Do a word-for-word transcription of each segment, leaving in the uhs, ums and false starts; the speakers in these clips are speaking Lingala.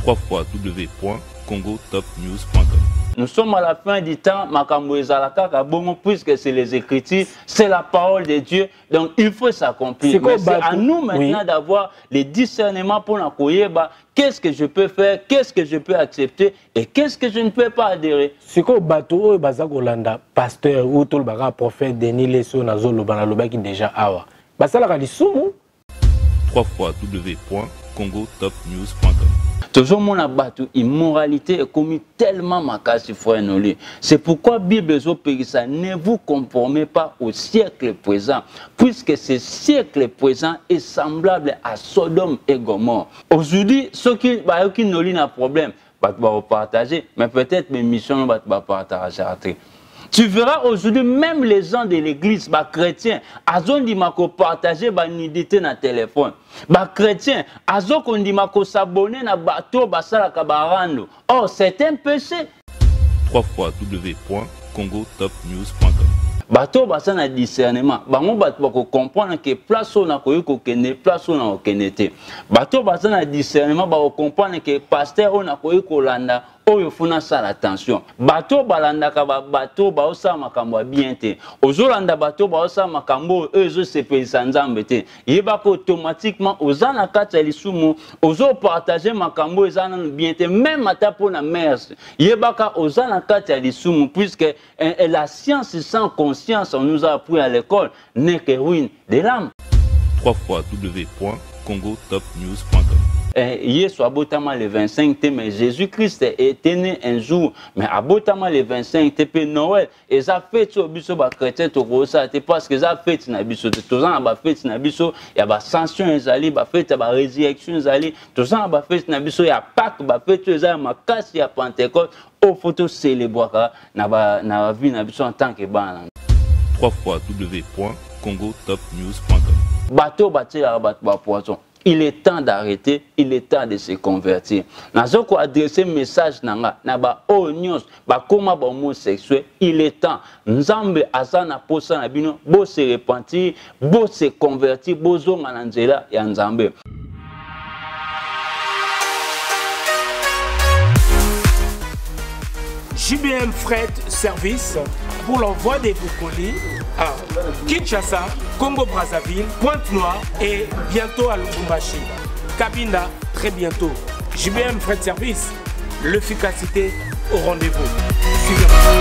w w w point congo top news point com. Nous sommes à la fin du temps, Makambo ezalaka kabongo, puisque c'est les Écritures, c'est la parole de Dieu, donc il faut s'accomplir. Mais c'est à nous maintenant oui. d'avoir les discernements pour la koyeba. Qu'est-ce que je peux faire, qu'est-ce que je peux accepter et qu'est-ce que je ne peux pas adhérer. C'est quoi bateau et bazak Olanda, pasteur ou tout le baga prophète Denis Lesso nazo lobana lobaki déjà awa. Basala ka lisumu w w w point congo top news point com. Toujours mon abattu, immoralité est commis tellement makasi frère Noli. C'est pourquoi Bible ça ne vous conformez pas au siècle présent, puisque ce siècle présent est semblable à Sodome et Gomorrhe. Aujourd'hui, ceux qui bah qui Noli n'a problème, bah tu vas partager, mais peut-être mes missions bah tu vas partager. Tu verras aujourd'hui même les gens de l'église, bah chrétiens, azon di mako partager bah nudité na téléphone. Bah chrétiens, azon qu'on di mako s'abonner na bateau bah sala kabarando. Oh, c'est un péché. w w w point congo top news point com. Bateau bah ça na discernement. Bah mon bateau bah comprendre que place on a koyo kokene, place on a kenete. Bateau bah ça na discernement bah comprendre que pasteur on a koyo kolanda. Il faut faire attention. Bateau balanda kaba bateau ba osa makambo bien te. Ozolanda bateau ba osa makambo eux se paysan nzambe te. Yeba ko automatiquement ozana kata lisumu ozo partager makambo ezana bien te même ata pour la mer. Yeba ka ozana kata lisumu puisque eh, la science sans conscience on nous a appris à l'école n'est que ruine de l'âme. w w w point congo top news point com. Hier soit abotama le vingt-cinq, mais Jésus-Christ est né un jour, mais abotama le vingt-cinq, T Noël, et ça fait au biso ba chrétien to rosa, parce que ça fait na biso, tous ans ba fait na biso, il y a ba sanction ezali, ba fait ba résurrection ezali, tous ans ba fait na biso, il y a Pâques, ba fait ezali ma casse, il y a Pentecôte, au photo célébrer na ba na vie na biso en tant que ban. w w w point congo top news point com. Bateau bâti la bateau ba poisson. Il est temps d'arrêter, il est temps de se convertir. Nous avons adressé un message nanga, naba onions, ba koma ba homosexuel, il est temps. Nzambe azana posa na bino, bo se repentir, bo se convertir, bo zonga na nzela ya Nzambe. J B M Fret Service pour l'envoi de vos colis à Kinshasa, Congo-Brazzaville, Pointe-Noire et bientôt à Lubumbashi. Cabinda, très bientôt. J B M Fret Service, l'efficacité au rendez-vous. Suivez-moi.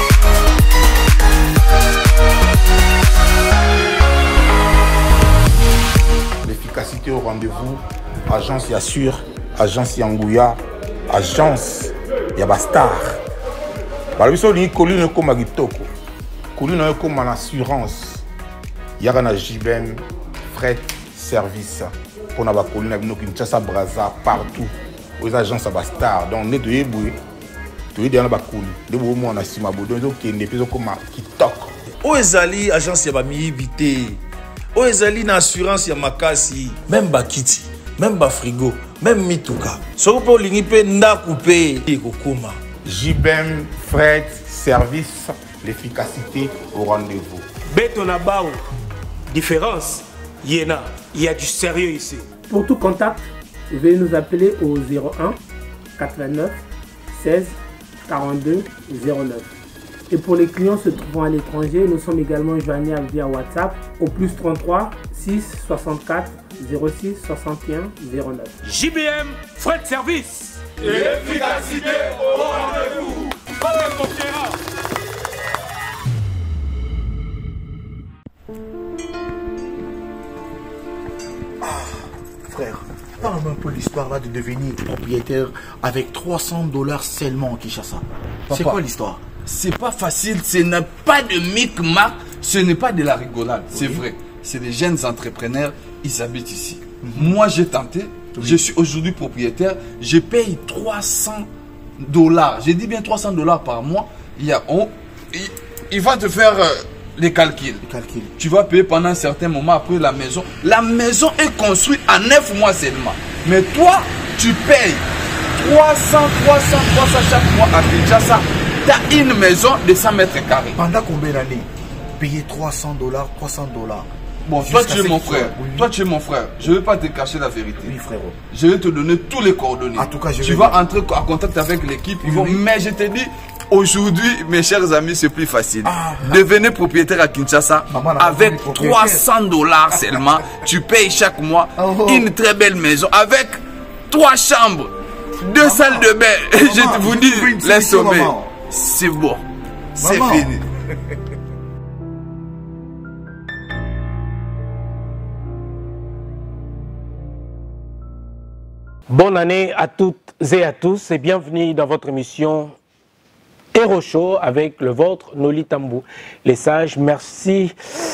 L'efficacité au rendez-vous, agence Yassure, agence Yangouya, agence Yabastar. Balobiso ni colline comme agitoko. Colline comme en assurance. Yagana J B M Fret Service. Pour la colline avec nous Kinshasa Brazza partout. Aux agences Abastar. Donc on est de Eboué. Tu es dans la colline. De beau moi on a sima bodo donc qui n'est plus comme Kitok. Oezali agence Yabami Vité. Oezali na assurance Yamakasi. Même Bakiti. Même Bafrigo. Même Mituka. Sopo lingipe nda coupé. Kokoma. J B M Fret Service, l'efficacité au rendez-vous. Betonabao, différence, Yéna, il y a du sérieux ici. Pour tout contact, veuillez nous appeler au zéro un quatre-vingt-neuf seize quarante-deux zéro neuf. Et pour les clients se trouvant à l'étranger, nous sommes également joignables via WhatsApp au plus trente-trois six soixante-quatre zéro six soixante et un zéro neuf. J B M Fret Service. L'efficacité au rendez-vous. Ah, frère, parle-moi un peu l'histoire là de devenir propriétaire avec trois cents dollars seulement en Kinshasa. C'est quoi l'histoire? C'est pas facile, ce n'est pas de micmac, ce n'est pas de la rigolade, oui. C'est vrai. C'est des jeunes entrepreneurs, ils habitent ici. Mm-hmm. Moi, j'ai tenté. Oui. Je suis aujourd'hui propriétaire, je paye trois cents dollars. Je dis bien trois cents dollars par mois. Il, y a, on, il, il va te faire euh, les calculs. Les calculs. Tu vas payer pendant un certain moment après la maison. La maison est construite en neuf mois seulement. Mais toi, tu payes trois cents, trois cents, trois cents chaque mois à Kinshasa. Tu as une maison de cent mètres carrés. Pendant combien d'années? Payer trois cents dollars, trois cents dollars. Bon, toi tu es mon frère. Oui. Toi tu es mon frère. Je ne vais pas te cacher la vérité. Oui, frérot. Je vais te donner tous les coordonnées. En tout cas, je tu vais vas bien. entrer en contact avec l'équipe. Oui, oui. Mais je te dis, aujourd'hui, mes chers amis, c'est plus facile. Ah, Devenez propriétaire à Kinshasa. Maman, avec trois cents dollars seulement. Tu payes chaque mois oh. une très belle maison avec trois chambres, deux maman. salles de bain. Maman, je vous dis, les sommets. C'est bon. C'est fini. Bonne année à toutes et à tous et bienvenue dans votre émission Hero Show avec le vôtre Noli Tambou. Les sages, merci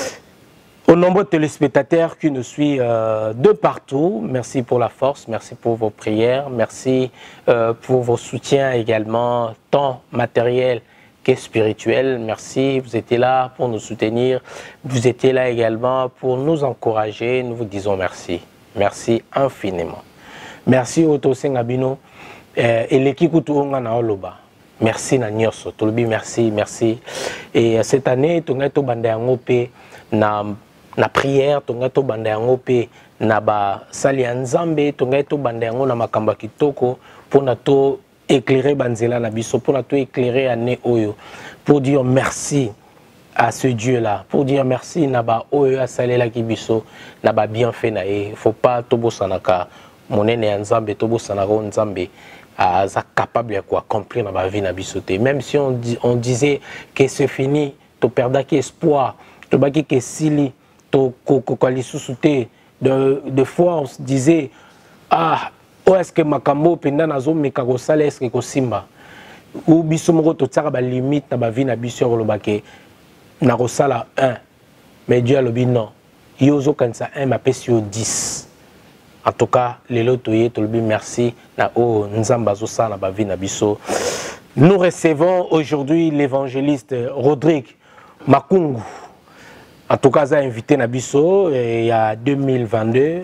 aux nombreux téléspectateurs qui nous suivent euh, de partout. Merci pour la force, merci pour vos prières, merci euh, pour vos soutiens également, tant matériels que spirituels. Merci, vous étiez là pour nous soutenir, vous étiez là également pour nous encourager. Nous vous disons merci. Merci infiniment. Merci Oto Sengabino et l'équipe Koutounga na Oloba. Merci na Nyoso. Tolbi merci, merci. Et cette année, tu as bandé en opé na na prière, tu as bandé en opé na ba sali nzambe, tu as bandé en na makamba kitoko pour na to éclairer banzela na biso, pour na to éclairer année oyo, pour dire merci à ce Dieu là, pour dire merci na ba oyo asalela ki biso na ba bienfait na e. Faut pas tobo sanaka monene nzambe tobo sanako nzambe aza capable de accomplir dans ma vie na bisoté. Même si on, dit, on disait que c'est fini, tu perds espoir, tu baki que sili, tu kokali sous-souté. De fois on se disait ah où est-ce que makambo penda nazo mekako sala est-ce que ko simba ou biso moko to tsaka ba limite na ba vie na biso ko lobake na ko sala un mais Dieu a lobi non yozo kansa un ma pesio dix. En tout cas, les lotoyés, tolbi merci na o nzambazo sa na ba vie na biso. Nous recevons aujourd'hui l'évangéliste Rodrigue Makungu. En tout cas, il a invité na biso il y a deux mille vingt-deux.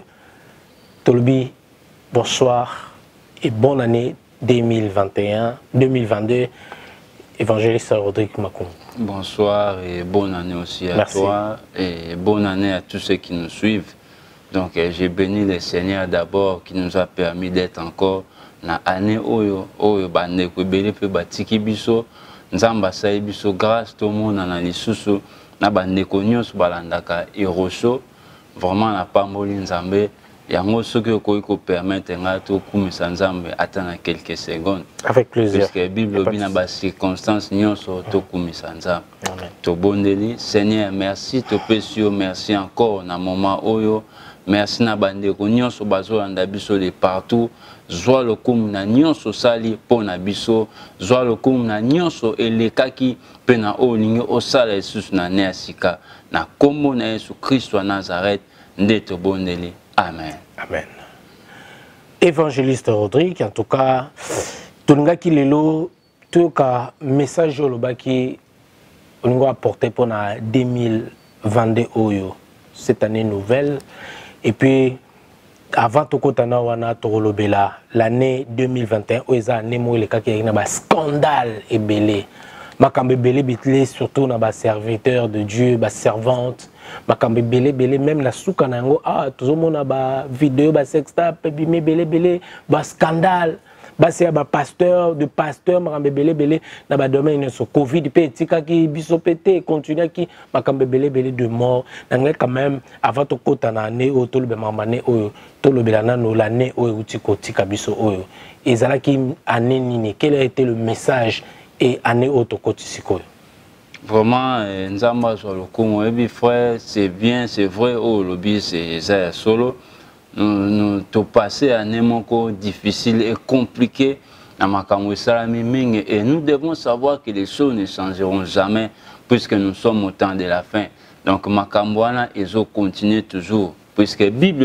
Tolbi bonsoir et bonne année deux mille vingt et un, deux mille vingt-deux. Évangéliste Rodrigue Makungu. Bonsoir et bonne année aussi à merci. Toi et bonne année à tous ceux qui nous suivent. Donc eh, j'ai béni le Seigneur d'abord qui nous a permis d'être encore na année oyo oyo bande ko belé pe batiki biso nzamba sai biso grâce tout le monde na lisusu na bande ko nyos balandaka Hero Show vraiment na pamboli nzambe yango soki ko ko permettre nga to kumisa nzambe atana quelques secondes avec plaisir parce que Bible bina ba circonstances nyonso to kumisa nzambe to bondeli Seigneur merci to pesio merci encore na moment oyo. Merci na bande ko nyonso bazolanda biso de partout. Zwa lokumu na nyonso sali po na biso. Zwa lokumu na nyonso elekaki pe na olingi osala Yesus na ne asika. Na kombo na Yesu Kristo wa Nazareth nde tobondeli. Amen. Amen. Évangéliste Rodrigue, en tout cas, tolinga ki lelo to ka message lo baki olingo apporter pour na deux mille vingt-deux oyo. Cette année nouvelle. Et puis, avant Tokotana Wana Torolobela, l'année deux mille vingt et un, où il y a un scandale et belé. Makambe belé bitlé, surtout dans les serviteurs de Dieu, les servantes. Makambe belé belé, même la soukanango, ah, tout le monde a des vidéos, des sextapes, mais belé belé, des scandales. Basi ba pasteur de pasteur makambe belé belé na ba domaine so Covid pe tika ki biso pété continue ki makambe belé belé de mort nanga quand même avant to kota na année o to le mamane o to le belana no l'année o utiko tika biso o ezala ki année nini quel a été le message et année o to kotisiko vraiment nzamba so lokumu ebi frère c'est bien c'est vrai o lobby c'est ça solo. Nous, nous te passer à un moment difficile et compliqué et nous devons savoir que les choses ne changeront jamais puisque nous sommes au temps de la fin. Donc Makambouana ils ont continué toujours puisque la Bible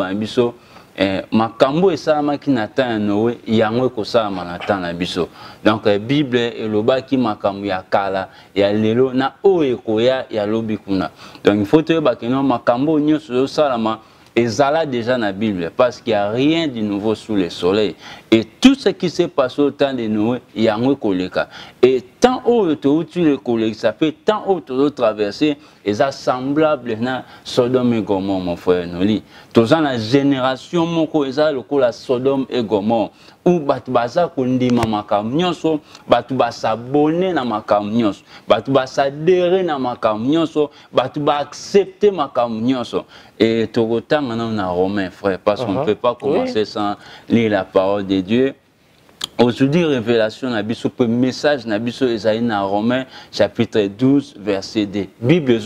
est Makambo et Salama qui n'attend Noé yango ko Salama n'attend na biso. Donc la Bible est le bas qui Makambo ya kala ya lelo na oe ko ya ya lobi kuna. Donc il faut te ba que non Makambo nyoso Salama et ça là déjà dans la Bible, parce qu'il n'y a rien de nouveau sous le soleil. Et tout ce qui s'est passé au temps de Noé, il y a un koleka. Et tant haut tu le collègues, ça fait tant haut tu traverser, et ça semblable à Sodome et Gomorre, mon frère Noli. Tous en la génération, mon frère, le coup la Sodome et Gomorre, où Batbaza kundi mamakam nyonso, Batba s'abonner na makam nyonso, Batba s'adhérer na makam nyonso, Batba accepter makam nyonso. Et tout autant on a Romain, frère, parce qu'on ne peut pas commencer oui. sans lire la parole de Dieu. Aujourd'hui, révélation, nabiso, message, nabiso, Esaïe, na Romains, chapitre douze, verset deux. Bible,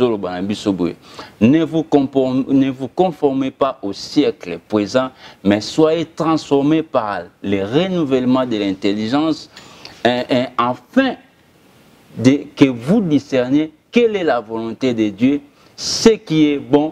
ne vous, conforme, ne vous conformez pas au siècle présent, mais soyez transformés par le renouvellement de l'intelligence, afin de, que vous discerniez quelle est la volonté de Dieu, ce qui est bon,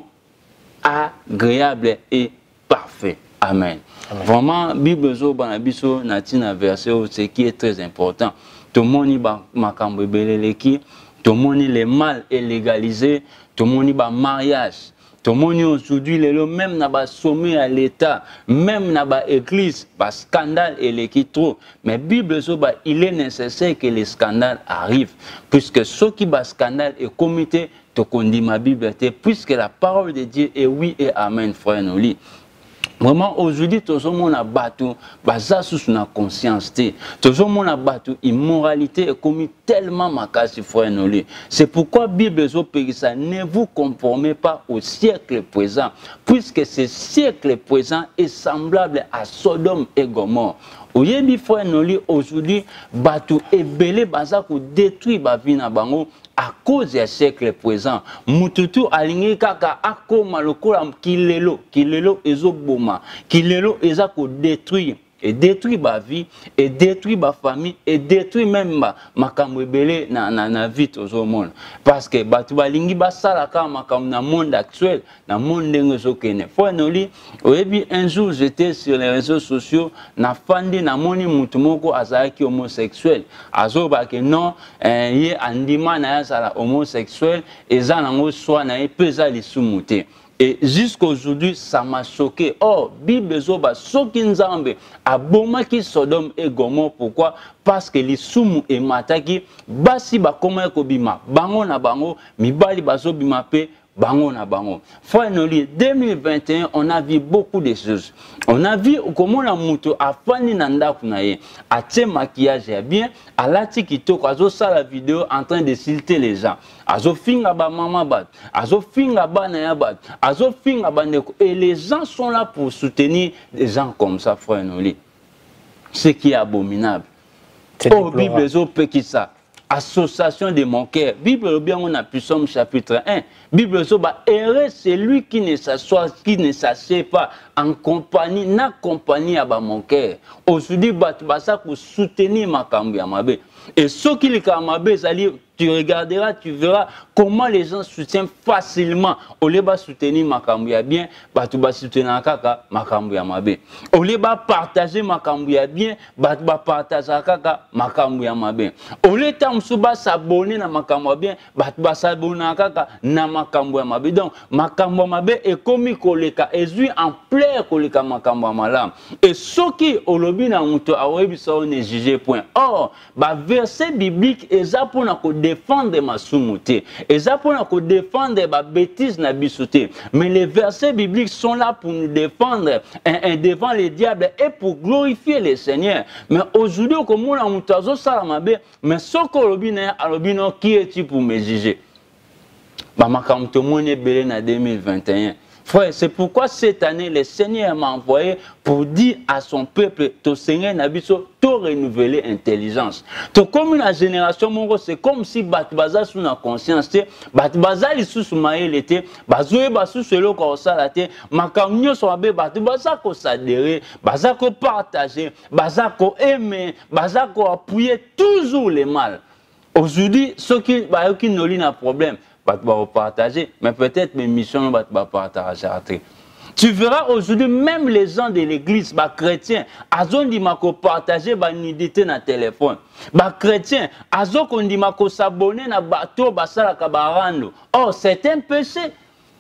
agréable et parfait. Amen. Amen. Vraiment, Bible zo banabiso natina verset ce qui est très important. Tout le monde ba makambo beleleki, tout le monde le mal est légalisé, tout le monde ba mariage. Tout le monde aujourd'hui le même na ba sommet à l'état, même na ba église, ba scandale et les qui trop. Mais Bible zo ba il est nécessaire que les scandales arrivent puisque ce qui ba scandale est comité to kondi ma Bible puisque la parole de Dieu est oui et amen frère Noli. Vraiment, aujourd'hui, tout le monde a battu, basé sur la conscience. Tout le monde a battu, immoralité est commis tellement macasi frère Noli. C'est pourquoi la Bible dit ça, ne vous conformez pas au siècle présent, puisque ce siècle présent est semblable à Sodome et Gomorre. Oyebi frère Noli, aujourd'hui, battu et belé baza pour détruire la vie na bango. À cause du siècle présent, mututu alingi kaka akoma lokola kilelo, kilelo ezoboma, kilelo ezako détruire. Et détruit ma vie, et détruit ma famille, et détruit même ma makambo ebele na na na vie au monde. Parce que batu balingi basala ka makam na monde actuel, na monde ngezo kene. Faut noli, oyebi un jour j'étais sur les réseaux sociaux, na fandi na moni mutu moko azaki homosexuel. Azo ba ke non, eh, ye andima na ya sala homosexuel, eza nango soit na ye pesa lisumuté. Et jusqu'aujourd'hui, ça m'a choqué. Oh, Bible zoba soki nzambe aboma ki Sodome et Gomorre. Pourquoi? Parce que les sumu et mataki basi ba koma ko bima bango na bango mibali bazo bima pe bango na bango. Finally, deux mille vingt et un, on a vu beaucoup de choses. On a vu comment la moto a fani nanda kunaye, a tient maquillage et bien, à la tikito, a ça la vidéo en train de citer les gens. Azo finga ba mama bat, azo finga ba naya bat, azo finga ba neko. Et les gens sont là pour soutenir des gens comme ça, frère Noli. Ce qui est abominable. Oh, Bible zo pekisa. Association de mon cœur. Bible bien on a pu Somme chapitre un. Bible so ba heureux c'est lui qui ne s'assoit, qui ne s'assied pas en compagnie, na compagnie à ba mon cœur. Aujourd'hui bat basa pour soutenir ma kambi amabe. Et ce qui le kamabe c'est tu regarderas, tu verras comment les gens soutiennent facilement. Au lieu de soutenir Makambouya bien, tu vas soutenir Kaka Makambouya Mabe. Au lieu de partager Makambouya bien, tu vas partager Kaka Makambouya Mabe. Au lieu de s'abonner à Makambouya bien, tu vas s'abonner à Kaka Makambouya Mabe. Donc, Makambouya Mabe est comme Koleka, et lui en plein Koleka Makambouya Malam. Et ce qui au lobby na muto awebi sa on est jugé point. Or, bah verset biblique est ça pour nous défendre ma soumouté. Et ça pour nous défendre ma bêtise na bisouté. Mais les versets bibliques sont là pour nous défendre hein, hein, devant les diables et pour glorifier le Seigneur. Mais aujourd'hui, comme on a moutazo salamabe, mais ce qu'on a qui est-tu pour me juger? Bah ma comme tout le monde est belé en deux mille vingt et un. Frère, c'est pourquoi cette année, le Seigneur m'a envoyé pour dire à son peuple, ton Seigneur n'a pas renouvelé l'intelligence. Comme la génération, c'est comme si Batbaza sous la conscience, Batbaza est sous maïl était, Bazoé Bassou se le corsalate, Makamio soit Batbaza ko s'adhérer, Baza ko partager, Baza ko aimer, Baza ko appuyer toujours les mal. Aujourd'hui, ceux qui n'ont pas de problème, tu vas partager, mais peut-être mes missions tu vas partager. Tu verras aujourd'hui, même les gens de l'église, les chrétiens, ils ont dit qu'ils partager leur nudité dans le téléphone. Les chrétiens, ils ont dit qu'ils s'abonner dans le bateau, ils ont dit. Or, c'est un péché.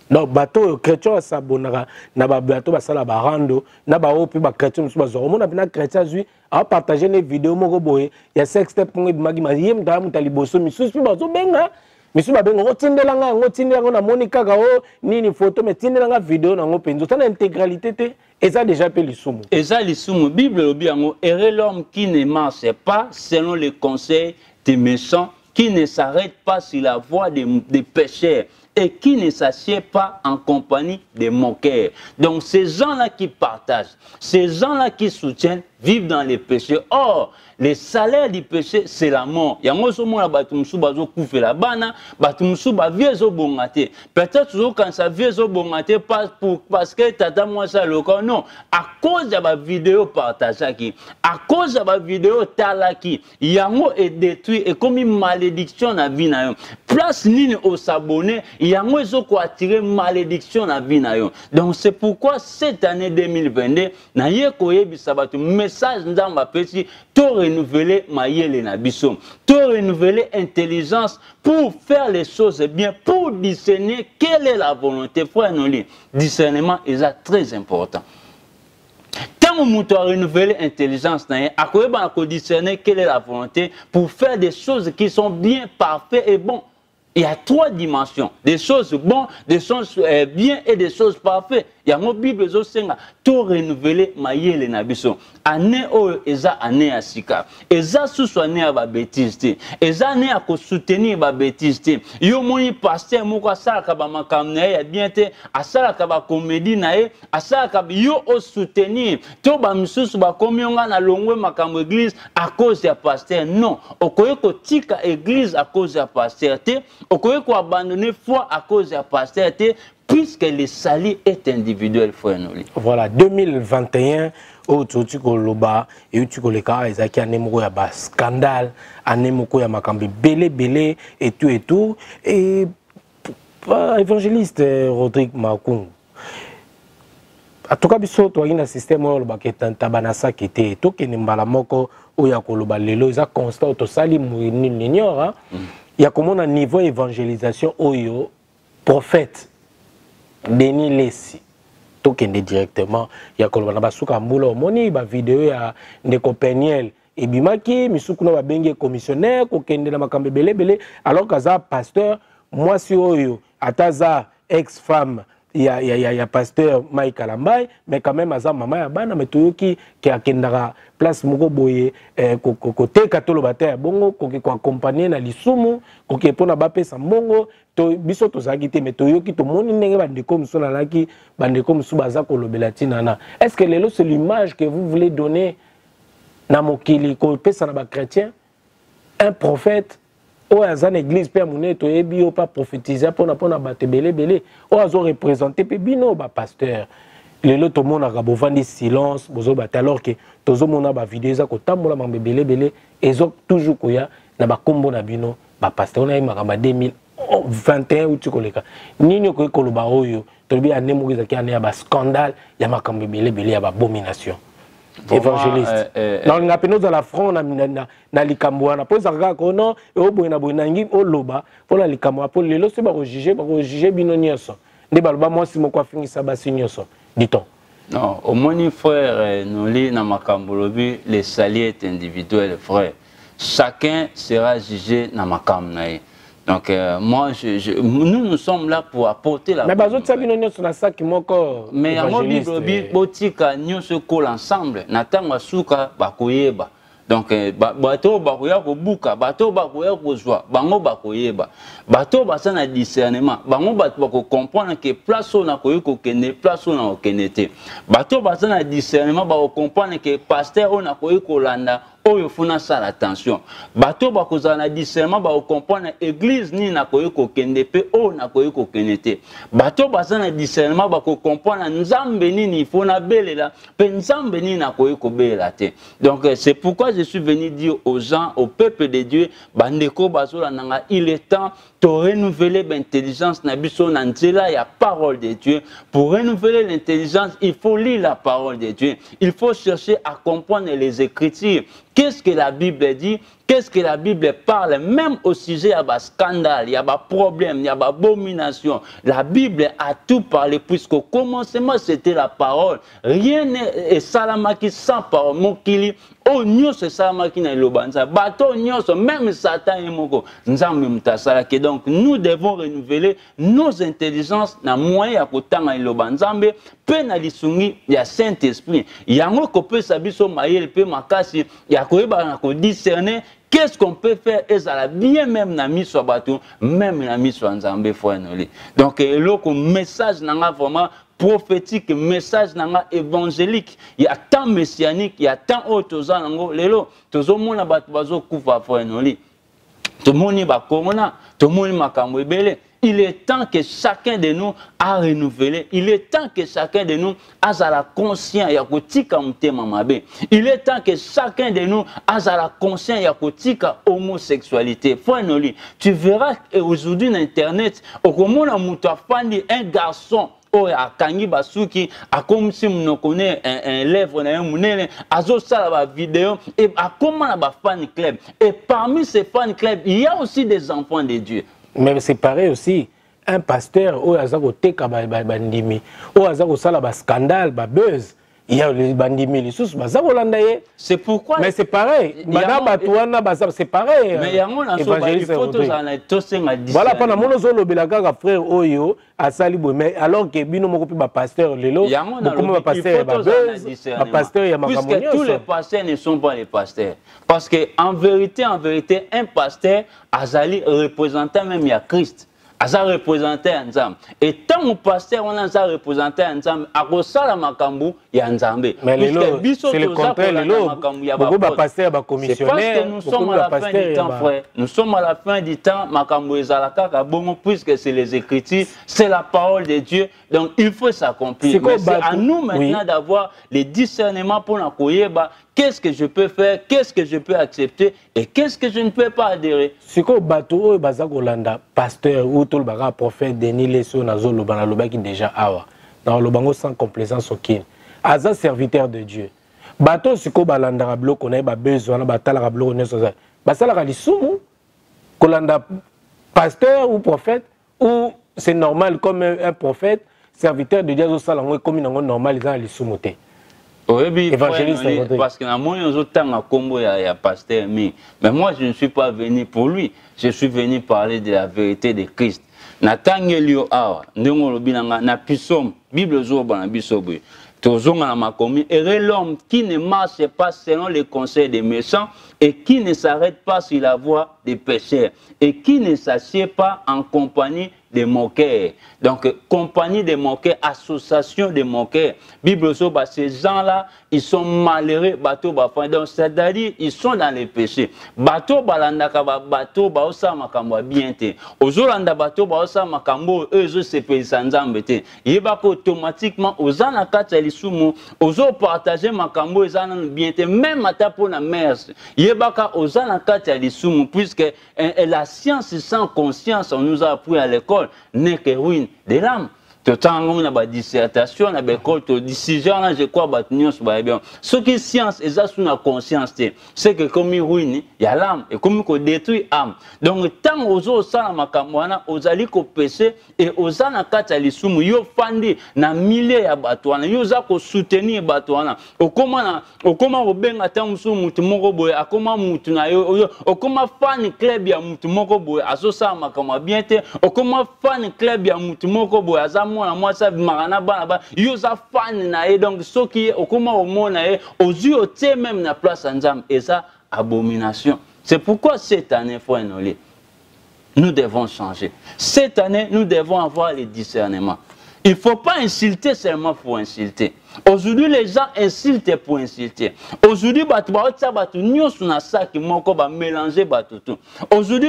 donc bateau chrétien s'abonnera na ba bateau ba sala ba rando na ba opi ba chrétien so ba zo mona bina chrétien zui a partager les vidéos moko boye ya sex step pour magi maziem da mutali boso misus pi ba zo benga misu ba benga otindela nga ngotindela nga na monika ka o nini photo mais tindela nga vidéo na ngo penzo ça na intégralité te et ça déjà appelé lisumu et ça lisumu bible obi yango erre l'homme qui ne marche pas selon les conseils des méchants, qui ne s'arrête pas sur la voie des, des pécheurs et qui ne s'assied pas en compagnie des moqueurs. Donc ces gens-là qui partagent, ces gens-là qui soutiennent, vivent dans les péchés. Or, les salaires du péché, c'est la mort. Il y a un moment où batumsu bazo koufe la bana, batumsu ba viezo bongate. Peut-être quand ça viezo bongate pas pour parce que tata moi ça le corps non. À cause de la vidéo partagée qui, à cause de la vidéo talaki, yango est détruit et comme une malédiction na vie na yo. Place nini au s'abonner, yango ezo ko attirer malédiction na vie na yo. Donc c'est pourquoi cette année deux mille vingt-deux na ye koyebisa batu message ndamba pesi to renouveler mayele na biso, to renouveler intelligence pour faire les choses bien, pour discerner quelle est la volonté. Frère Noli, discernement est très important. Tant que tu as renouvelé l'intelligence, tu as discerner quelle est la volonté pour faire des choses qui sont bien, parfaites et bonnes. Il y a trois dimensions, des choses bonnes, des choses euh, bien et des choses parfaites. Il y a mon Bible aussi, tout renouveler mayele na biso. Année o eza année à sika. Eza sous année à ba bêtise. Eza année à ko soutenir ba bêtise. Yo moni pasteur moko asala ka ba makamna ya bien te, asala ka ba comédie na ye, asala ka yo o soutenir. To ba misusu ba komionga na longwe makambo église à cause ya pasteur. Non, okoye ko tika église à cause ya pasteur te. Okoye ko abandonner foi à cause de pasteur, puisque le salut est individuel, frère Noli. Voilà, deux mille vingt et un, au tu koloba et tu koleka ezaki anemoko ya ba scandale, anemoko ya makambi belé belé et tout et tout et évangéliste Rodrigue Makung. En tout cas, biso to ina système o loba ke tantabanasa kete to ke mbala moko o ya koloba lelo za constat to sali mu ni l'ignore. Il y a comme un niveau évangélisation oyo prophète Denis Lessi tokende directement il y a comme na basuka mbulo moni ba vidéo ya ndeko Peniel et bimaki misuku na ba benge commissionnaire ko kende na makambe belé belé alors kaza pasteur moi si oyo ataza ex femme il y a il y a il y a pasteur Mike Alambay mais quand même aza mama ya bana mais toyoki ki akendaka place moko boye ko ko te katolo bata bongo ko ko accompagner na lisumu ko ke pona ba pesa mbongo to biso to zakite mais toyoki to moni ndenge ba ndeko muso na laki ba ndeko muso baza ko lobela tinana. Est-ce que lelo c'est l'image que vous voulez donner na mokili ko pesa na ba chrétien un prophète ou à une église père mouné to ebi o pas prophétiser pour na pona ba belé belé ou azo représenter pe bino ba pasteur lelo to mona ka bovandi silence bozo ba alors que tozo mona ba vidéo za ko tambola mambe belé belé ezo toujours koya na ba kombo na bino ba pasteur na ima ka deux mille vingt et un ou tu koleka nini ko ko loba oyo to bi anemo za ki ane ba scandale ya makambe belé belé ya ba abomination évangéliste non nga peno za la front na na na likambo na poza kaka ko non e oboye na boye na ngi oloba pour la likambo pour lelo se ba ko juger ba ko juger bino nyonso nde baloba moi si moko afingisa basi nyonso dit-on. Non, au moins frère Noli na makambo lobi le salut est individuel frère. Chacun sera jugé na makambo na ye. Donc euh, moi je, je nous nous sommes là pour apporter la. Mais bazo tsabino nyonso na saki moko. Mais yango bilobi botika nyonso kol ensemble na tanga suka bakoyeba. Donc bato bakoya ko buka, bato bakoya ko zwa, bango bakoyeba. Bato basana discernement, bango bato bako comprendre que place na koyi ko kene, place na ko kenete. Bato basana discernement bako comprendre que pasteur on na koyi ko landa. Il faut faire attention. Bato bakoza na discernement ba comprendre église ni na koyo ko kende pe o na koyo ko kenete. Bato baza na discernement ba comprendre nzambe ni il faut na belela pe nzambe ni na koyo ko belela te. Donc c'est pourquoi je suis venu dire aux gens, au peuple de Dieu, bandeko bazola nanga il est temps de renouveler l'intelligence na biso na nzela ya parole de Dieu. Pour renouveler l'intelligence, il faut lire la parole de Dieu. Il faut chercher à comprendre les écritures. Qu'est-ce que la Bible dit? Qu'est-ce que la Bible parle? Même au sujet, il y a des scandales, il y a des problèmes, il y a des abominations. La Bible a tout parlé, puisqu'au commencement, c'était la parole. Rien n'est salamaki sans parole. Mon kili, oh, nous, c'est salamaki na ilobanza. Bateau, nous, même Satan et Moko. Donc, nous devons renouveler nos intelligences na moyen à côté na ilobanzambe. Peu na lisungi, il y a Saint-Esprit. Il y a un peu sabiso maïl, peu makasi, il y a quoi discerner. Qu'est-ce qu'on peut faire? Et ça l'a bien même na mis sur bateau, même na mis sur Nzambe foinoli. Donc, le message n'a vraiment prophétique, message n'a évangélique. Il y a tant messianique, il y a tant autres gens. Lelo, tout le monde a battu bazo kufa foinoli. Tout le monde va corona, tout le monde m'a kamwebele. Il est temps que chacun de nous a renouvelé. Il est temps que chacun de nous a la conscience. Il est temps que chacun de nous a la conscience de la homosexualité. Tu verras aujourd'hui sur Internet, un garçon a kangi basuki a comme si on connaît un lèvre na munene azo sala vidéo et a comment la fan club et parmi ces fan club il y a aussi des enfants de Dieu. Mais c'est pareil aussi. Un pasteur, où il y a des bandimi, où il y a des scandales, des buzz, il y a des bandimi, les sous, c'est pourquoi. Mais c'est pareil. C'est pareil. Mais il y a des photos voilà, pendant mon zolo, Belagaga, frère Oyo, à Salibou, mais alors que Bino Mokopi, pasteur, Lelo, il y a un pasteur, puisque tous les pasteurs ne sont pas les pasteurs. Parce qu'en vérité, en vérité, un pasteur, Azali, représentant même, il y a Christ. Aza représenté Nzambe. Et tant que pasteur on a ça représenté Nzambe, à Rosala Makambu, il y a Nzambe. Mais c'est le contraire, beaucoup de pasteurs sont commissionnaires. C'est parce que nous sommes à la fin du temps, frère. Nous sommes à la fin du temps, Makambu Ezalaka, puisque c'est les Écritures, c'est la parole de Dieu. Donc il faut s'accomplir. C'est à nous maintenant d'avoir les discernements pour nous koyeba. Qu'est-ce que je peux faire, qu'est-ce que je peux accepter et qu'est-ce que je ne peux pas adhérer. C'est quoi bateau Bazak Olanda, pasteur ou tout le prophète Denis Lesso Nazo Lobana Lobaki déjà awa. Dans le bango sans complaisance aucune. Aza serviteur de Dieu. Bateau c'est quoi balanda rablo qu'on a besoin batala rablo on est ça. Basala kalisumu Kolanda pasteur ou prophète ou c'est normal comme un prophète serviteur de Dieu au salon comme une normal ils ont les soumoté. Oui, parce que moi, je suis un combo à pasteur, mais moi, je ne suis pas venu pour lui. Je suis venu parler de la vérité de Christ. Natangelio awa, ndengolo binanga na pisom, Bible zo bana bisobu. Tozonga na makomi, et l'homme qui ne marche pas selon les conseils des méchants et qui ne s'arrête pas sur la voie des pécheurs et qui ne s'assied pas en compagnie des moqueurs. Donc, compagnie des moqueurs, association des moqueurs. Bible soba, ces gens-là, ils sont malheureux, bateau bafan. Donc, c'est-à-dire, ils sont dans les péchés. Bateau balandaka, bateau baosa makambo bienté. Ozolanda bateau baosa makambo, eux, eux, c'est paysan zambete. Yebako automatiquement, ozana kata lisumu, ozo partager makambo, ozana bienté, même ata pour la mère. Yebaka ozana kata lisumu, puisque la science sans conscience, on nous a appris à l'école, n'est que ruine de l'âme. Tout on a une dissertation, on a une décision, je crois que bien. Ce qui est science, et ça, c'est une conscience. C'est que comme il ruine, il y a l'âme, et comme il détruit l'âme. Donc, tant aux autres, ça, aux alliés au péché, et aux anakata les soumou, yo fandi, na milliers de batouana, yo zako soutenir batouana. Au comment, au comment, au ben, attends, soumou, tu m'en boy, à comment, moutou na yo, au comment, fan club, ya moutou moko boy, à so ça, ma comme bien, au comment, fan club, ya moutou moko boy, à moi ça marana ba yo za fan na e donc ce qui au comment au monde aux yeux au même na place Nzambe et ça abomination. C'est pourquoi cette année faut enolé nous devons changer. Cette année nous devons avoir les discernements. Il ne faut pas insulter seulement pour insulter. Aujourd'hui, les gens insultent pour insulter. Aujourd'hui, les gens sont mélangés. Aujourd'hui,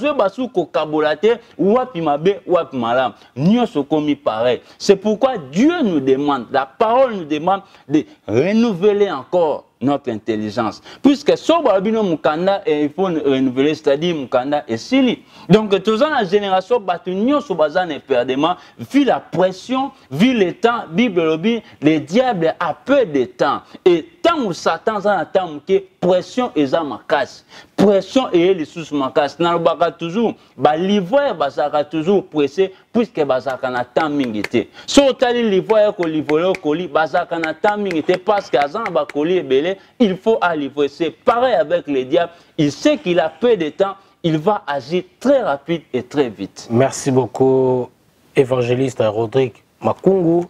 les gens pareil. C'est pourquoi Dieu nous demande, la parole nous demande de renouveler encore notre intelligence. Puisque Sobalbino Mukanda, il faut renouveler, c'est-à-dire Mukanda et Sili. Donc, tous la génération, Batunio Sobazan et Perdement, vu la pression, vu le temps, Bible, le diable a peu de temps. Et tant où Satan a tant que pression et ça ma casse. Pression et les sous ma casse. N'a pas toujours, bah l'ivoire bazaka toujours pressé puisque bazaka na tant mingité. So tali l'ivoire ko l'ivoire colis bazaka na tant mingité parce qu'azan ba colis belé, il faut à livrer. C'est pareil avec les diables. Il sait qu'il a peu de temps, il va agir très rapide et très vite. Merci beaucoup, évangéliste Rodrigue Makungu.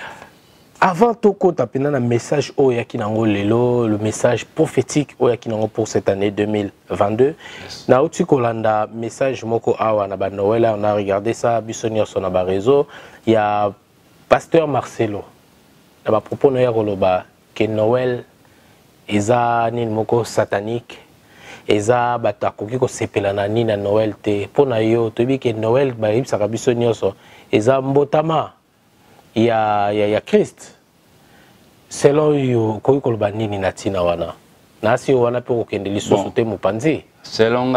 Avant tout, tu as un message lelo, le message prophétique pour cette année deux mille vingt-deux. Na uti kolanda message moko awa na ba Noël, on a regardé ça bisonio sur na réseau. Il y a pasteur Marcelo. Na ba propos na yoloba que Noël eza ni moko satanique. Eza batakoki ko sepelana ni na Noël te. Pona yo to bi que Noël ba ibsaka bisonio so eza mbotama. Il y a, il y a, il y a Christ. Selon you, quoi que le nini natina wana. Nasi wana pe okende liso te mupanzi. Selon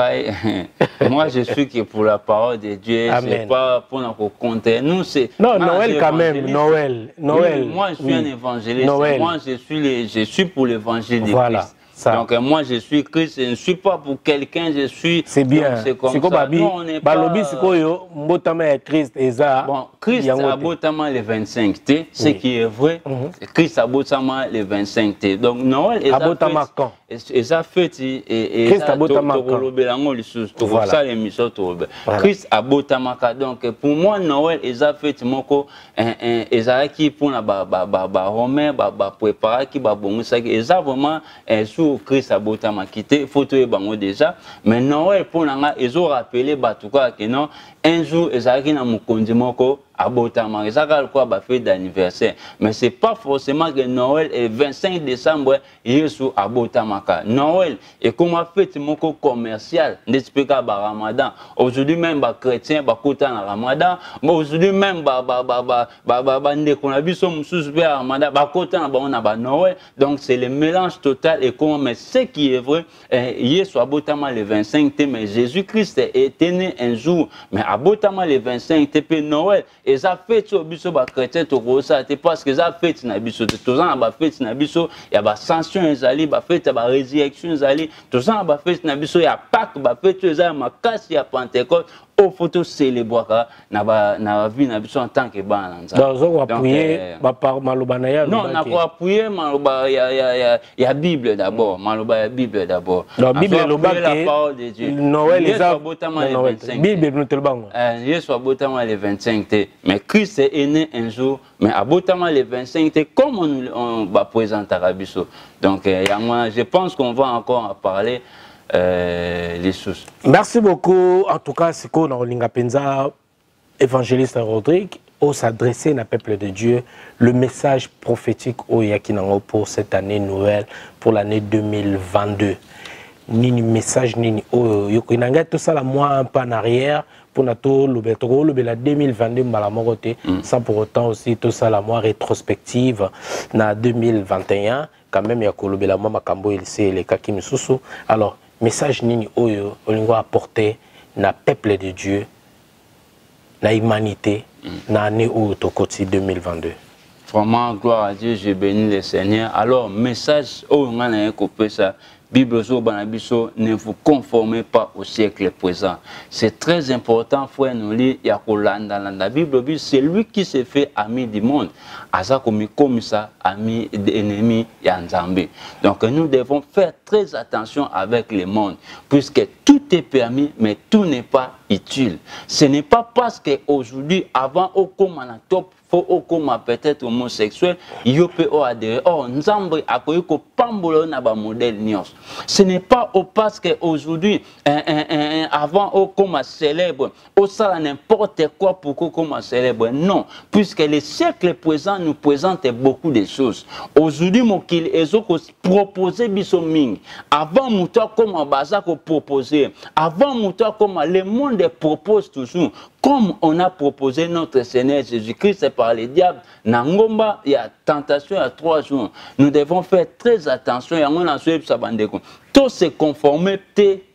moi je suis que pour la parole de Dieu, c'est pas pour nous compter. Nous c'est non Noël quand même, Noël, Noël. Oui, moi je suis oui. un évangéliste. Noël. Moi je suis les, je suis pour l'évangile de voilà. Christ. Ça. Donc moi je suis Christ, je ne suis pas pour quelqu'un, je suis. C'est bien. C'est comme ça. Non, on n'est pas. Balobi sikoyo mbotama Christ eza. Bon, Christ a botama le vingt-cinq T, ce qui est vrai. Christ a botama le vingt-cinq T. Donc Noël est a botama quand. Et ça fait et Christ a botama quand. Ça l'émission tourbe. Christ a botama quand. Donc pour moi Noël est ça fait moko un un qui pour la ba ba ba romain ba ba préparer qui ba bon ça et ça vraiment sous Christ a botama quitté photo et bango déjà mais Noël pour nanga ils ont rappelé ba tout cas que non un jour ezaki na mukonzi moko abotama ezaka quoi ba fête d'anniversaire mais c'est pas forcément que Noël est vingt-cinq décembre Yesu abotama ka Noël est comme fête moko commercial n'explique ba Ramadan aujourd'hui même ba chrétien ba kota na Ramadan mais aujourd'hui même ba ba ba ba ba ba ndeko na biso mususu pe Ramadan ba kota na ba on a ba Noël donc c'est le mélange total et comment mais ce qui est vrai Yesu abotama le vingt-cinq T mais Jésus-Christ est né un jour mais abotama le vingt-cinq T P Noël et ça fait au biso ba chrétien to ça parce que ça fait na biso tout ça ba fait na biso il y a ba sanction ezali ba fait ba résurrection ezali tout ça ba fait na biso il y a Pâques ba fait ezali makasi ya Pentecôte au photo célébrer na ba na vie na biso en tant que ban nza donc on va appuyer ba par maloba na ya non na ko appuyer maloba ya ya ya ya Bible d'abord maloba ya Bible d'abord la Bible loba la parole de Dieu Noël les a Bible nous te le bango Yesu abotama le vingt-cinq T mais Christ est né un jour mais abotama le vingt-cinq T comme on on va présenter à biso donc moi je pense qu'on va encore en parler Euh, les sources. Merci beaucoup. En tout cas, c'est qu'on a Olinga Penza, évangéliste Rodrigue, au s'adresser au peuple de Dieu, le message prophétique au Yakinango pour cette année nouvelle, pour l'année deux mille vingt-deux. Ni message, ni au Yokinanga, tout ça, la moi un peu en arrière, pour notre le la deux mille vingt-deux, sans pour autant aussi tout ça, la moi rétrospective, na deux mille vingt et un, quand même, il y a que la moi Makambo, il sait les Kakim Soussou. Alors, message nini oyo olingo apporter na peuple de Dieu na humanité mm. na année au tokoti deux mille vingt-deux. Vraiment gloire à Dieu, je bénis le Seigneur. Alors message oyo ngana ekopé ça Bible zo banabiso ne vous conformez pas au siècle présent. C'est très important frère nous lire ya kolanda la Bible c'est lui qui s'est fait ami du monde. Asa komi comme ça ami d'ennemi ya Nzambe. Donc nous devons faire très attention avec le monde puisque tout est permis mais tout n'est pas utile. Ce n'est pas parce que aujourd'hui avant au comme en top faut au comme peut-être homosexuel il peut adhérer oh Nzambe akoyi ko pambolo na ba modèle nios. Ce n'est pas au parce que aujourd'hui un, un, un, avant au comme célèbre au ça n'importe quoi pour comme célèbre non puisque le siècle présent nous présente beaucoup de choses. Aujourd'hui mon qu'il ezoko proposer biso ming avant muto comme baza ko proposer avant muto comme le monde propose toujours comme on a proposé notre Seigneur Jésus-Christ par les diables, Nangomba, il y a tentation à trois jours. Nous devons faire très attention. Tout se conformer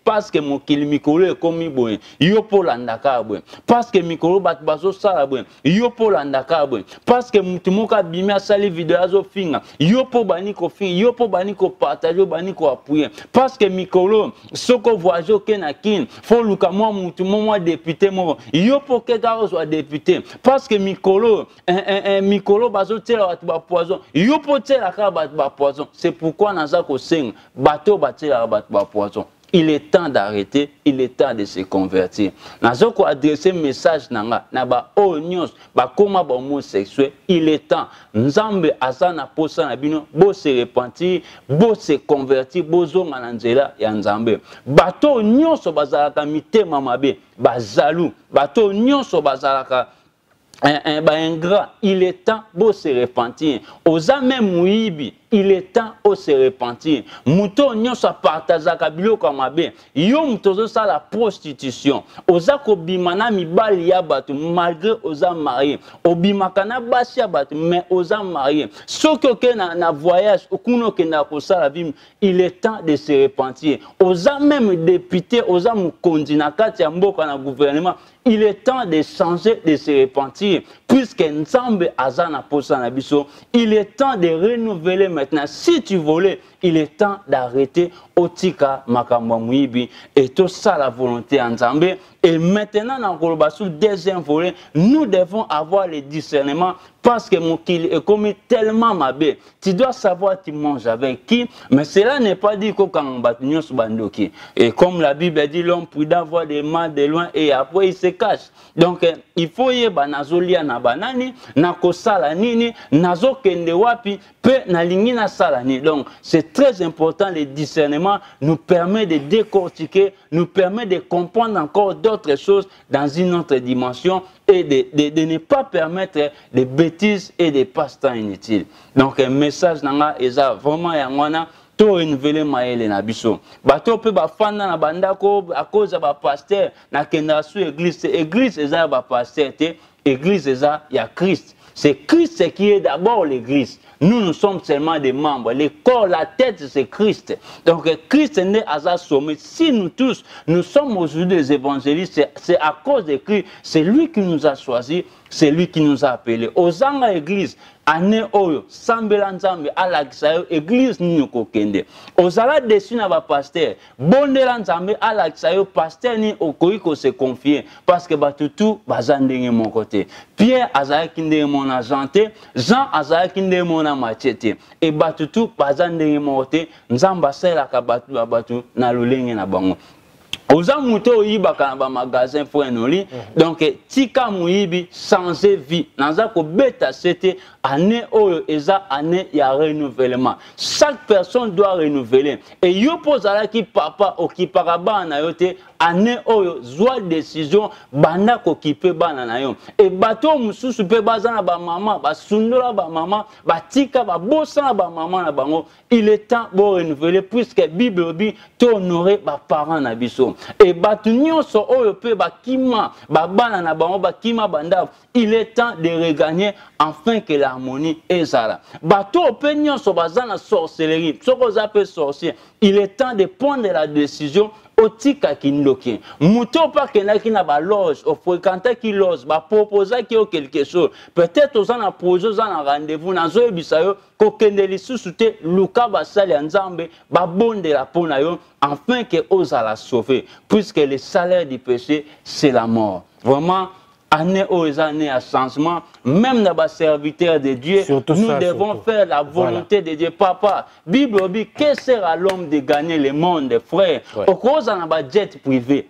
parce que mokili mikolo ekomi boye yo po landaka boye parce que mikolo bato bazo sala boye yo po landaka boye parce que mutu moko abimi asali video azo finga yo po bani ko finga yo po bani ko partager bani ko appuyer parce que mikolo soko voyager ke na kin fo luka moi mutu moi député mo yo po ke garo soit député parce que mikolo un un mikolo bazo tela bato ba poison yo po tela ka bato ba poison c'est pourquoi naza ko sing bato ba tela bato ba poison. Il est temps d'arrêter, il est temps de se convertir. Nazo ko adresser message nanga na ba onions ba koma ba homosexuel, il est temps nzambe azana posa na bino bo se repentir, bo se convertir, bo zonga na nzela ya nzambe. Bato nyonso bazalaka mitema mabe, ba jaloux, bato nyonso bazalaka un, un, ba ingrat, il est temps bo se repentir. Oza même muibi, il est temps de se repentir. Mouton nyonso partazaka biloko mabe. Yo mutozo sa la prostitution. Oza ko bimana mibali ya batu malgré oza marié. Obimakana basi ya batu mais oza marié. Soko ke na na voyage okuno ke na ko sala vie, il est temps de se repentir. Oza même député, oza mukonzi na kati ya mboka na gouvernement, il est temps de changer, de se repentir puisque Nzambe azana posa na biso. Il est temps de renouveler maintenant. Si tu volais, il est temps d'arrêter Otika Makambo Mouibi et tout ça la volonté en Nzambe. Et maintenant, dans le deuxième volet, nous devons avoir le discernement parce que mon kil est commis tellement mabé. Tu dois savoir tu manges avec qui, mais cela n'est pas dit que quand on bat bandoki. Et comme la Bible dit, l'homme prudent voit des mal de loin et après il se cache. Donc il faut y avoir nazolia na banani, na kosala nini, nazo kende wapi, pe na lingi na salani. Donc c'est très important, le discernement nous permet de décortiquer, nous permet de comprendre encore d'autres choses dans une autre dimension et de, de, de ne pas permettre des bêtises et des passe-temps inutiles. Donc un message nanga eza vraiment yangwana to renouveler maele na biso. Bato pe ba fanda na bandako à cause ba pasteur na kenda su église, église eza ba pasteur te, église eza ya Christ. C'est Christ qui est d'abord l'église. Nous, nous sommes seulement des membres. Le corps, la tête, c'est Christ. Donc, Christ est né à sa sommet. Si nous tous, nous sommes aujourd'hui des évangélistes, c'est à cause de Christ. C'est lui qui nous a choisis. C'est lui qui nous a appelés. Aux ans église, année oyo, sambela nzambe, ala kisayo, église ni kokende. Aux ala dessus na ba pasteur, bondela nzambe, ala kisayo, pasteur ni okoiko se confier. Parce que batutu, bazandenge mon côté. Pierre azaya kinde mon agenté, Jean azaya kinde mon machete. Et batutu, bazandenge mon côté, nzamba sela ka batu batu na lulenge na bango. Oza muto yiba kana magasin frère noli donc tika muyibi changer vie naza ko beta c'était année oyo eza année ya renouvellement. Chaque personne doit renouveler et yo pozala ki papa okipaka bana yote année oyo zwa décision banda ko kipe bana na yo et bato mususu pe bazana ba maman ba sundola ba maman ba tika ba bosa ba maman na bango. Il est temps de renouveler puisque Bible dit to honorer ba parents na biso. Et batunyo so oyo pe bakima babana na bango bakima banda, il est temps de regagner afin que l'harmonie est là. Bato pe nyonso bazana sorcellerie, soko za pe sorcier, il est temps de prendre la décision otika kindoki. Muto pa kenaki na ba loge, o fréquenter ki loge, ba proposer ki o quelque chose. Peut-être aux en projet, aux en rendez-vous na zo bisayo ko kendeli susute luka ba sali nzambe ba bonde la pona yo afin que osa la sauver puisque le salaire du péché c'est la mort. Vraiment année aux années à changement, même dans les serviteurs de Dieu, surtout nous ça, devons surtout. faire la volonté voilà. de Dieu. Papa, Bible dit, que sert à l'homme de gagner le monde, frère? Au cause d'un jet privé,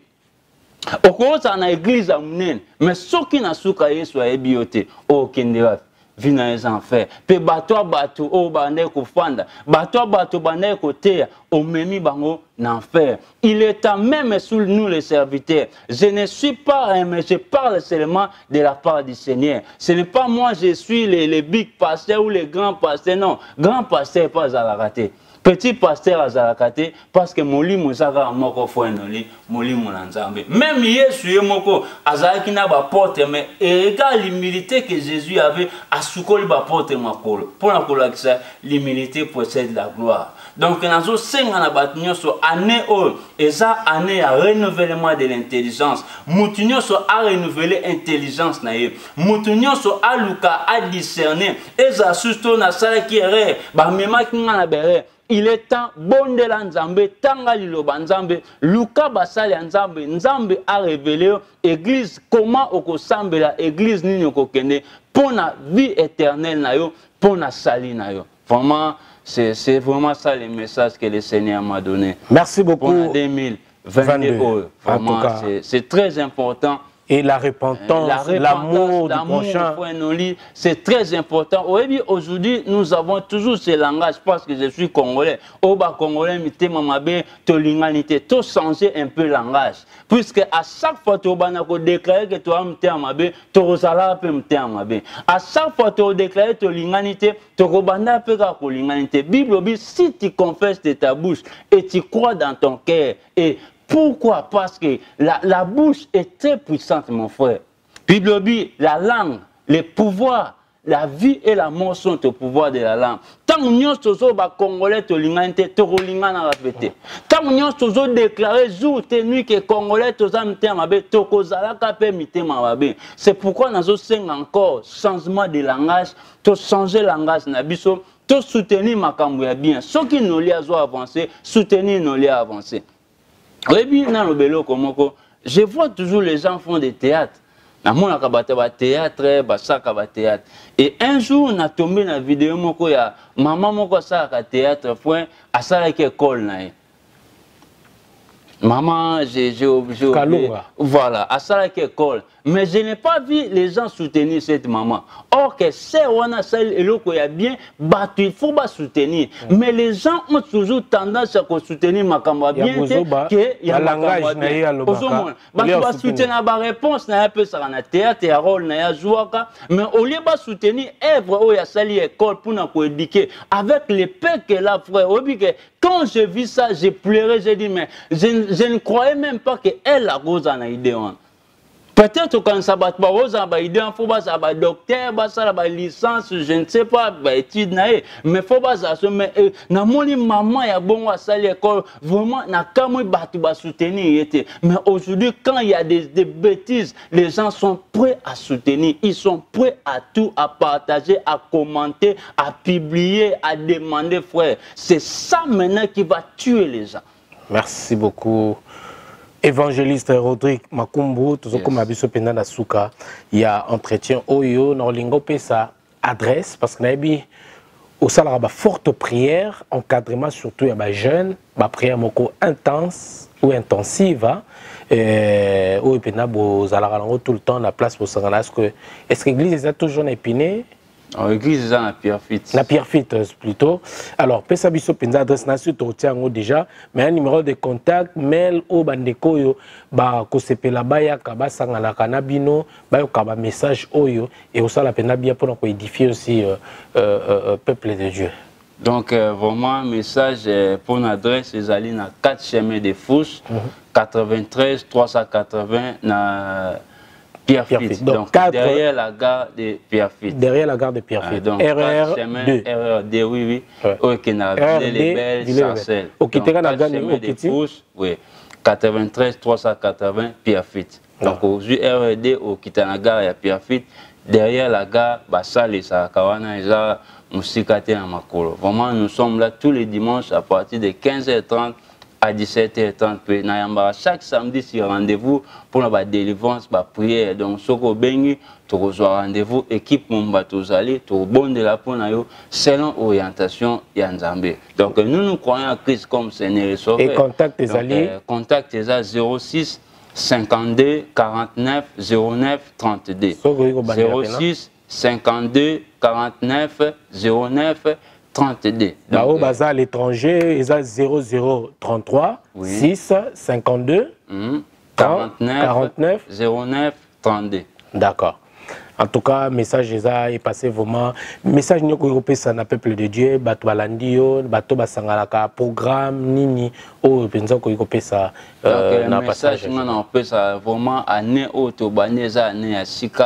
au cause d'une église à Mounen, mais ceux qui n'ont pas soit bioté, au Kendera. Vina les enfers. Pe bato bato o bande ko fanda. Bato bato bande ko terre au memi bango n'enfer. Il est temps même sous nous les serviteurs. Je ne suis pas un, mais je parle seulement de la part du Seigneur. Ce n'est pas moi je suis les, les big pasteurs ou les grands pasteurs. Non, grand pasteur pas à la rater. Petit pasteur à Zarakate, parce que Moli Moussaka moko fouenoli, Moli Moulanzambe. Même Yesu moko, Azaraki n'a pas porte, mais regarde l'humilité que Jésus avait à Soukoli ba porte ma colo. Pour la colo, l'humilité possède la gloire. Donc nazo senga na bato nyonso année o eza année ya renouvellement de l'intelligence. Mutu nyonso a renouveler intelligence na ye. Mutu nyonso a luka a discerner eza susto na sala ki ere ba mema kinga na bere. Il est temps bonde la nzambe tanga liloba nzambe luka basali nzambe nzambe a révélé église comment okosambela église nini okokende pona vie éternelle na yo pona sali na yo. Vraiment c'est vraiment ça le message que le Seigneur m'a donné. Merci beaucoup. Pour deux mille vingt-deux. Vraiment c'est très important. Et la repentance, l'amour du prochain. C'est très important. Aujourd'hui, nous avons toujours ce langage parce que je suis congolais. Oba congolais, mité mamabe, to linganité, to changer un peu le langage. Puisque à chaque fois que tu déclares que tu as mité amabe, tu rosala pe mité amabe. À chaque fois que tu déclares que linganité, tu robanda pe ka ko linganité. Bible dit si tu confesses de ta bouche et tu crois dans ton cœur et pourquoi? Parce que la, la bouche est très puissante, mon frère. Bible dit, la langue, les pouvoirs, la vie et la mort sont au pouvoir de la langue. Tant que nous sommes congolais, tu as répété. Tant que nous sommes déclarés jour et nuit que congolais, tu as c'est pourquoi nous avons encore changement de langage, tu changer le langage. Tu soutenir ma cambouya bien. Ceux qui nous ont avancé, soutenir nous ont avancé. Je vois toujours les gens font des théâtres. Théâtre. Et un jour, on a tombé dans la vidéo, maman moko sa théâtre, point à ça qui école. Maman, j'ai oublié. Voilà, à ça qui école. Mais je n'ai pas vu les gens soutenir cette maman. Or que c'est on a celle et l'autre, il y a bien battu, il faut pas soutenir. Mm. Mais les gens ont toujours tendance à soutenir ma camarade bien que il y a un langage naïa le baka. Parce que soutenir la réponse n'a un peu ça na théâtre et rôle na ya jouaka, mais au lieu de soutenir œuvre où il y a sali école pour nous éduquer avec les pères que là frère. Quand je vis ça, j'ai pleuré, j'ai dit mais je, je ne croyais même pas que elle a rose en idée. Peut-être quand ça va être idée, il faut pas un docteur, une licence, je ne sais pas, étude, mais il faut pas ça. Mais na moni maman ya bon à ça l'école, vraiment na kamoi batu ba soutenir. Mais aujourd'hui, quand il y a des, des bêtises, les gens sont prêts à soutenir, ils sont prêts à tout, à partager, à commenter, à publier, à demander, frère. C'est ça maintenant qui va tuer les gens. Merci beaucoup. Évangéliste Rodrigue Makumbu, tout comme Abisso Penana Souka, il y a entretien Oyo, Norlingo Pesa adresse, parce que nous au salaire de forte prière, encadrement surtout à les jeunes, ma prière moko intense ou intensive, et où vous allez tout le temps la place pour ça. Est-ce que l'église est toujours épinée? L'église est la Pierrefitte. La Pierrefitte plutôt. Alors, Pesa Biso Penza adresse nationale, tu retiens déjà, mais un numéro de contact, mail au bandeko yo, ba kosepela baya kaba sangala kanabino, ba yo kaba message oyo, et au la pena bien pour édifier aussi le euh, euh, euh, peuple de Dieu. Donc, euh, vraiment, message euh, pour une adresse, ils allaient dans quatre chemins de Fousse, mm -hmm. quatre-vingt-treize trois cent quatre-vingts, na Pierrefitte. Donc, donc quatre... derrière la gare de Pierrefitte. Derrière la gare de Pierrefitte. Ah, R R deux. R R deux, oui, oui. Ouais. Au Kenya, les belles Sarcelles. Au Kitega, la gare de Fousse, oui. quatre-vingt-treize trois cent quatre-vingts, Pierrefitte. Donc, au R R deux, au Kitanaga, il y a Pierrefitte. Derrière la gare, Bassal et Sarakawana, ils ont Moussikate à Makolo. Vraiment, nous sommes là tous les dimanches à partir de quinze heures trente à dix-sept heures trente. Chaque samedi, c'est rendez-vous pour la délivrance, la prière. Donc, ce qu'on bénit, tu reçois rendez-vous, équipe Mombatozali, tu bon de la ponayo, selon orientation Yanzambe. Donc, nous, nous croyons à Christ comme Seigneur et Sauveur. Et contact tes alliés. Euh, contact tes alliés zéro six cinquante-deux quarante-neuf zéro neuf trente-deux. zéro six cinquante-deux quarante-neuf zéro neuf trente-deux. Bah, au bazar à l'étranger, ils ont zéro zéro trente-trois oui. six cinquante-deux mmh. quarante-neuf zéro neuf trente-deux. D'accord. En tout cas, message est passé vraiment. Message n'y a ça na peuple de Dieu, bato balandio, bato basangalaka programme nini o penza ko ko pesa na passage. Donc, message on a ça vraiment année auto baneza année à Sika.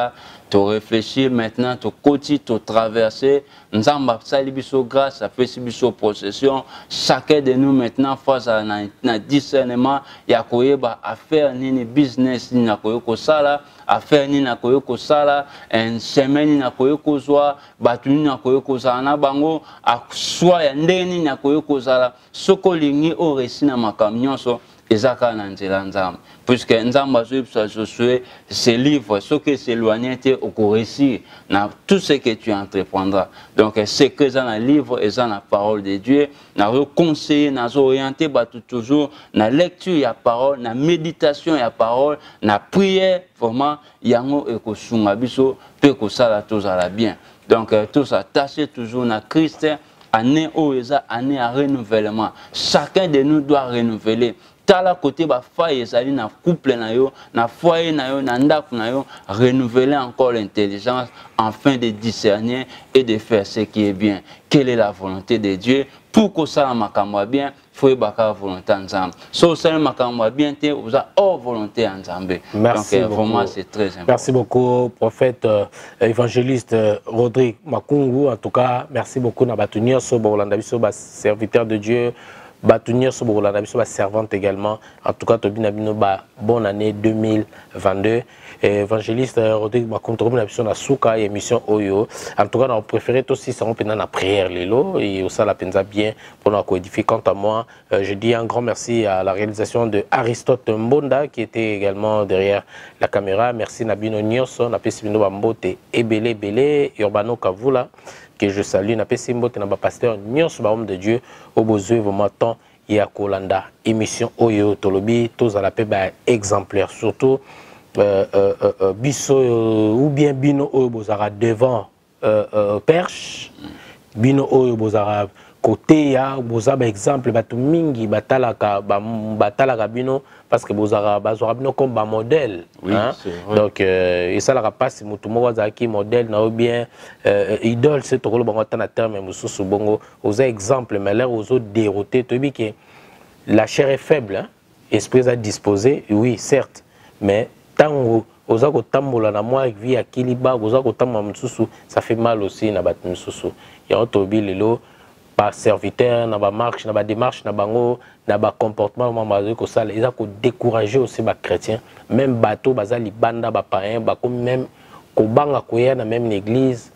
tu réfléchis maintenant, tu côté, tu traverser. Nous avons sali biso grâce, ça fait biso possession. Chacun de nous maintenant face à un discernement, il y a quoi à faire ni business ni na koyo ko sala, à faire ni na koyo ko sala, un semaine ni na koyo ko zoa, batu ni na koyo ko zana bango, à soit ya ndeni na koyo ko sala, soko lingi o resi na makamnyonso. Ezaka na nzela nzambe puisque nzambe azobisa Josué ce livre ce que s'éloigner au réussir na tout ce que tu entreprendras donc c'est que dans le livre et dans la parole de Dieu na conseiller na orienter batu toujours na lecture ya parole na méditation ya parole na prière vraiment yango ekosunga biso pe ko sala tout ça bien donc tout ça tâchez toujours na Christ année oeza année à renouvellement chacun de nous doit renouveler tala côté ba faille ezali na couple na yo na foyer na yo na ndako na yo renouveler encore l'intelligence afin de discerner et de faire ce qui est bien. Quelle est la volonté de Dieu pour que ça makamwa bien faut baka volonté ensemble so ça makamwa bien te vous a hors volonté ensemble. Merci donc beaucoup. vraiment c'est très important. Merci beaucoup prophète euh, évangéliste euh, Rodrigue Makungu en tout cas merci beaucoup na batunio so bolanda biso ba serviteur de Dieu. Batunir Sobola, la servante également. En tout cas, Tobina Binoba, bonne année deux mille vingt-deux. Et évangéliste Rodrigue Makonto, la Souka, émission Oyo. En tout cas, on préféré aussi, ça on peut la prière, Lilo, et aussi la pensa bien pour nous codifier. Quant à moi, euh, je dis un grand merci à la réalisation de Aristote Mbonda, qui était également derrière la caméra. Merci Nabino Nyoso, Napesibino Bambote, Ebele Bele, Urbano Kavula. Que je salue, na pesimbo te na ba pasteur nyos ba homme de Dieu au besoin vraiment temps ya kolanda émission oyo tolobi tous à la paix ba exemplaire surtout euh, euh, euh, biso euh, ou bien bino oyo bozara devant euh, euh, perche bino oyo bozara côté ya bozaba exemple batu mingi batalaka batalaka bino parce que bozara bazora bino comme ba modèle oui, hein? Donc euh, et ça la passe mutu mo wazaki modèle na ou bien euh, idole c'est to ko bango tana terme mususu bongo aux exemple mais là aux autres dérouté to bi que la chair est faible hein? Esprit à disposer oui certes mais tango oza ko tambola na moi vie akiliba oza ko tambola mususu ça fait mal aussi na bat mususu ya otobi lelo par serviteur, na ba marche, na ba démarche, na bango, na ba comportement, maman ko sala, ils a ko décourager aussi ba chrétien, même bateau, bazali banda, ba païen, ba comme même ko banga ko ya na même l'église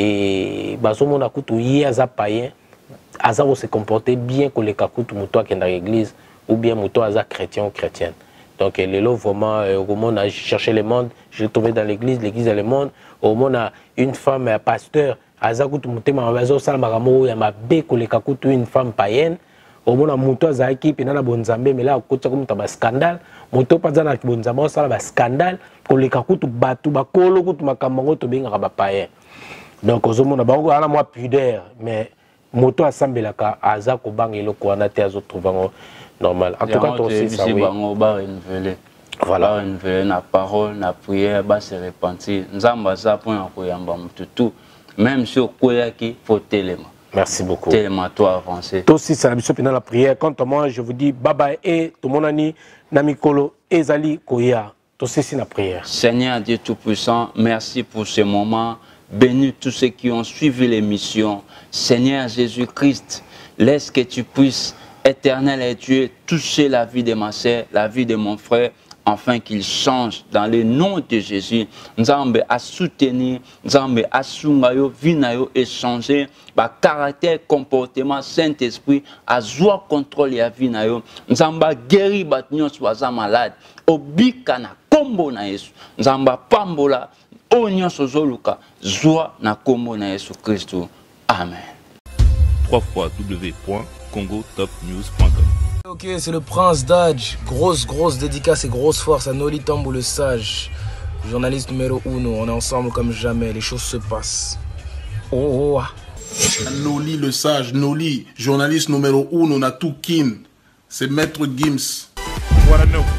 et bazo mona kutu yé aza païen, aza ko se comporter bien ko le kakutu muto qui est dans l'église ou bien muto aza chrétien ou chrétienne. Donc les lots vraiment au monde a cherché le monde, je l'ai trouvé dans l'église, l'église est le monde, au monde a une femme un pasteur azakutu mutema bazo sala makamo ya mabe koleka kutu une femme païenne omona muto azaki pena na bonzambe mela akotsa ko mutaba scandale muto paza na bonzambe sala ba scandale koleka kutu batu bakolo kutu makambo to benga ba païen donc ozomona bango ana moi pudeur mais muto asambelaka azako bangelo ko ana te azo trouvango normal en tout cas aussi ça oui bango ba renouveler voilà renouveler na parole na prière ba se repentir nzamba za point ko yamba mutu même sur quoi qui faut tellement. Merci beaucoup. Tellement toi avancer. Toi aussi, c'est la mission pendant la prière. Quant à moi, je vous dis bye bye et tout mon ami Namikolo Ezali Koya. Toi aussi, c'est la prière. Seigneur Dieu Tout-Puissant, merci pour ce moment. Bénis tous ceux qui ont suivi l'émission. Seigneur Jésus-Christ, laisse que tu puisses, éternel et Dieu, toucher la vie de ma sœur, la vie de mon frère, afin qu'il change dans le nom de Jésus. Nous avons à soutenir, nous avons à soutenir, vinayo et changer, par caractère, comportement, Saint-Esprit, à joie contrôle la vinayo. Nous avons guéri batnion soit malade. Obika na kombo na Yesu. Nous avons pambola, onyo sozoluka, joie na kombo na Yesu Christ. Amen. w w w point congo top news point com. Ok, c'est le Prince Dodge. Grosse, grosse dédicace et grosse force à Noli Tambo le Sage. Journaliste numéro uno. On est ensemble comme jamais. Les choses se passent. Oh, oh. Noli le Sage. Noli, journaliste numéro uno. On a tout kin. C'est Maître Gims. What I know.